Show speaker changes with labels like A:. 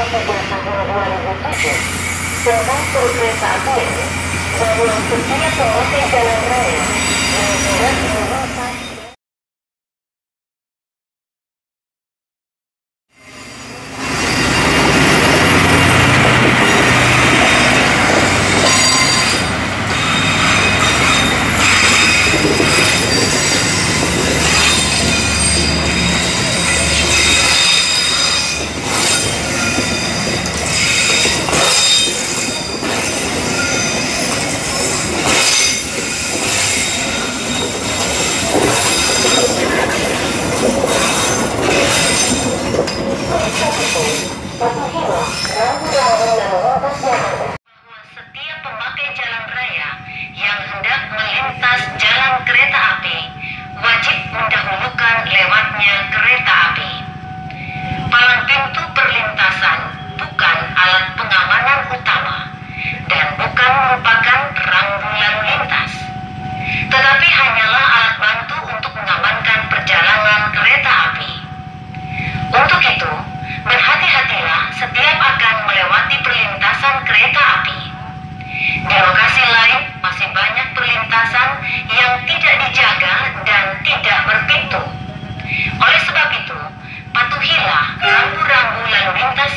A: 2007 tentang kereta api bahwa setiap pemakai jalan raya yang hendak melintas jalan kereta api wajib mendahulukan lewatnya kereta api. Palang pintu perlintasan bukan alat pengamanan utama dan bukan merupakan rambu lalu lintas, tetapi hanyalah alat bantu untuk mengamankan perjalanan kereta api. Untuk itu, berhati-hatilah setiap akan melewati perlintasan kereta api. Di lokasi lain masih banyak perlintasan yang tidak dijaga dan tidak berpintu. Oleh sebab itu, patuhilah rambu-rambu lalu lintas